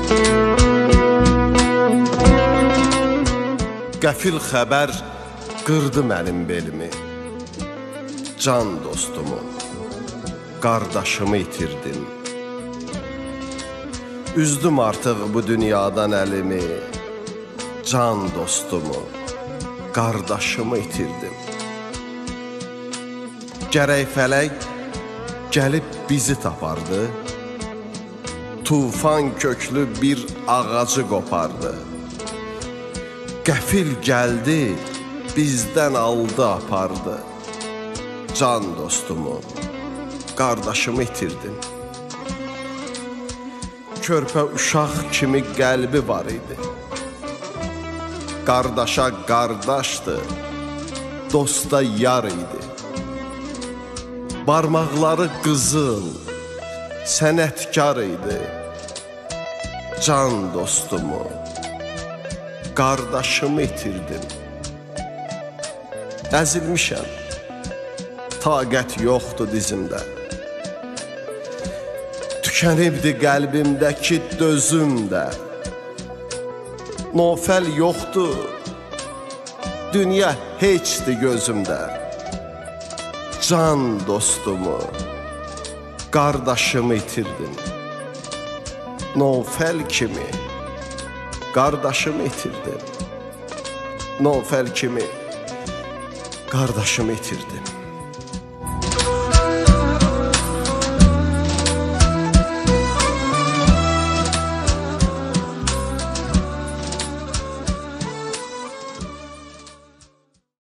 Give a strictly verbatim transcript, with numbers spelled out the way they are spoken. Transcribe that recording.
Qəfil xəbər qırdı mənim belimi. Can dostumu, qardaşımı itirdim. Üzdüm artıq bu dünyadan əlimi. Can dostumu, qardaşımı itirdim. Gərək fələk gəlib bizi tapardı. Tufan köklü bir ağacı qopardı. Qəfil gəldi, bizdən aldı, apardı. Can dostumu, qardaşımı itirdim. Körpə uşaq kimi qəlbi var idi. Qardaşa qardaşdı, dosta yar idi. Barmaqları qızıl, sənətkar idi. Can dostumu, qardaşımı itirdim. Əzilmişəm, taqət yoxdur dizimdə. Tükənibdi qəlbimdəki dözüm də. Nofəl yoxdur, dünya heçdir gözümdə. Can dostumu, qardaşımı itirdim. Nofəl kimi qardaşımı itirdim. Nofəl kimi qardaşımı itirdim.